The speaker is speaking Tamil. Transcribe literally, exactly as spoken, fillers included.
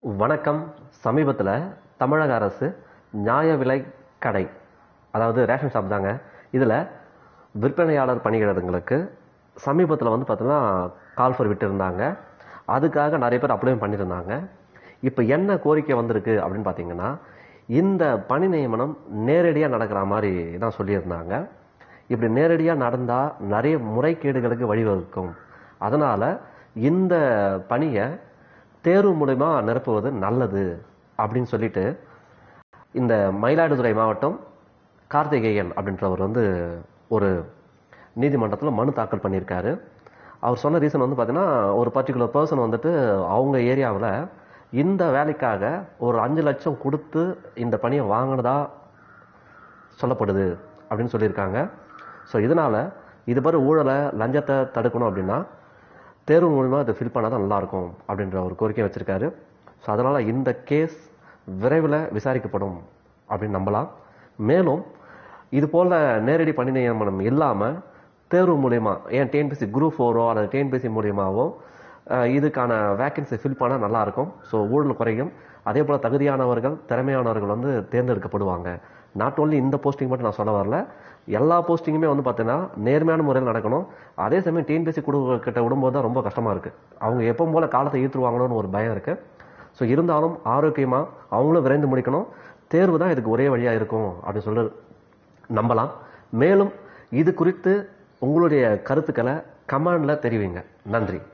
வணக்கம். சமீபத்தில் தமிழக அரசு நியாய விலை கடை, அதாவது ரேஷன் ஷாப் தாங்க, இதில் விற்பனையாளர் பணியிடங்களுக்கு சமீபத்தில் வந்து பார்த்தீங்கன்னா கால் ஃபார் விட்டுருந்தாங்க. அதுக்காக நிறைய பேர் அப்ளை பண்ணியிருந்தாங்க. இப்போ என்ன கோரிக்கை வந்திருக்கு அப்படின்னு பார்த்தீங்கன்னா, இந்த பணி நியமனம் நேரடியாக நடக்கிற மாதிரி தான் சொல்லியிருந்தாங்க. இப்படி நேரடியாக நடந்தால் நிறைய முறைகேடுகளுக்கு வழிவகுக்கும். அதனால் இந்த பணியை தேர்வு மூலமா நிரப்புவது நல்லது அப்படின்னு சொல்லிட்டு இந்த மயிலாடுதுறை மாவட்டம் கார்த்திகேயன் அப்படின்றவர் வந்து ஒரு நீதிமன்றத்தில் மனு தாக்கல் பண்ணியிருக்காரு. அவர் சொன்ன ரீசன் வந்து பார்த்தீங்கன்னா, ஒரு பர்டிகுலர் பர்சன் வந்துட்டு அவங்க ஏரியாவில் இந்த வேலைக்காக ஒரு அஞ்சு லட்சம் கொடுத்து இந்த பணியை வாங்கினதா சொல்லப்படுது அப்படின்னு சொல்லியிருக்காங்க. ஸோ இதனால் இது மாதிரி ஊழலை லஞ்சத்தை தடுக்கணும் அப்படின்னா தேர்வு மூலமா அதை ஃபில் பண்ணால் தான் நல்லாயிருக்கும் அப்படின்ற ஒரு கோரிக்கை வச்சுருக்காரு. ஸோ அதனால் இந்த கேஸ் விரைவில் விசாரிக்கப்படும் அப்படின்னு நம்பலாம். மேலும் இது போல் நேரடி பணி நியமனம் இல்லாமல் தேர்வு மூலயமா, ஏன் டிஎன்பிஎஸ்சி குரூப் ஃபோரோ அல்லது டிஎன்பிஎஸ்சி மூலியமாகவோ இதுக்கான வேக்கன்சி ஃபில் பண்ணால் நல்லாயிருக்கும். ஸோ ஊழல் குறையும். அதே போல் தகுதியானவர்கள், திறமையானவர்கள் வந்து தேர்ந்தெடுக்கப்படுவாங்க. நாட் ஓன்லி இந்த போஸ்டிங் மட்டும் நான் சொல்ல வரல, எல்லா போஸ்டிங்குமே வந்து பார்த்தீங்கன்னா நேர்மையான முறையில் நடக்கணும். அதே சமயம் டிஎன்பிஎஸ்சி குழு கிட்ட விடும்போது தான் ரொம்ப கஷ்டமாக இருக்குது. அவங்க எப்போ போல காலத்தை ஈர்த்துருவாங்களோன்னு ஒரு பயம் இருக்குது. ஸோ இருந்தாலும் ஆரோக்கியமாக அவங்களும் விரைந்து முடிக்கணும். தேர்வு தான் இதுக்கு ஒரே வழியாக இருக்கும் அப்படின்னு சொல்லி நம்பலாம். மேலும் இது குறித்து உங்களுடைய கருத்துக்களை கமெண்டில் தெரிவிங்க. நன்றி.